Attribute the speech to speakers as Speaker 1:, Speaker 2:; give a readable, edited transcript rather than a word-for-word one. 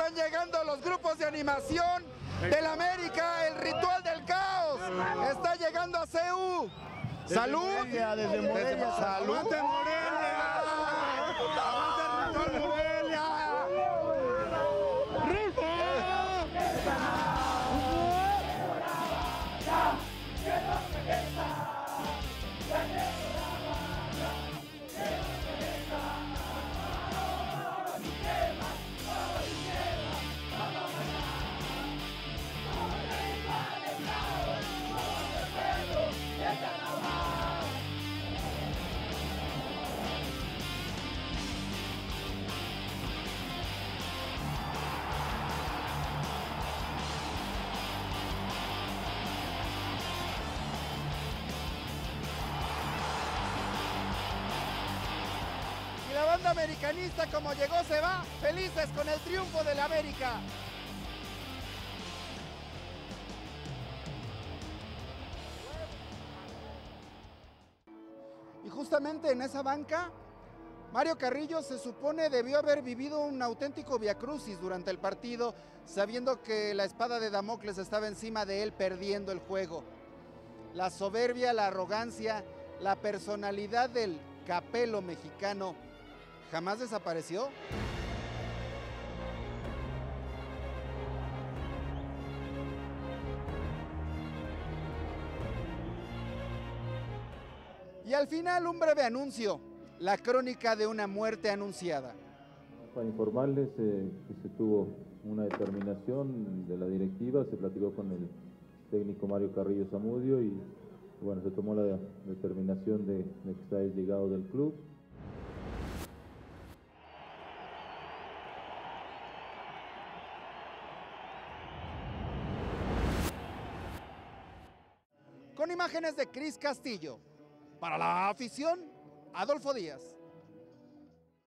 Speaker 1: están llegando los grupos de animación del América, el ritual del caos. Está llegando a CU. ¡Salud!
Speaker 2: Desde Morelia.
Speaker 1: ¡Salud!
Speaker 2: ¡Aguante Morelia! ¡Aguante el ritual Morelia!
Speaker 1: Y la banda americanista, como llegó, se va, felices con el triunfo del América. Y justamente en esa banca, Mario Carrillo se supone debió haber vivido un auténtico viacrucis durante el partido, sabiendo que la espada de Damocles estaba encima de él, perdiendo el juego. La soberbia, la arrogancia, la personalidad del Capelo mexicano jamás desapareció. Y al final un breve anuncio, la crónica de una muerte anunciada.
Speaker 3: Para informarles que se tuvo una determinación de la directiva, se platicó con el técnico Mario Carrillo Zamudio y bueno, se tomó la determinación de que está desligado del club.
Speaker 1: Con imágenes de Cris Castillo, para la afición, Adolfo Díaz.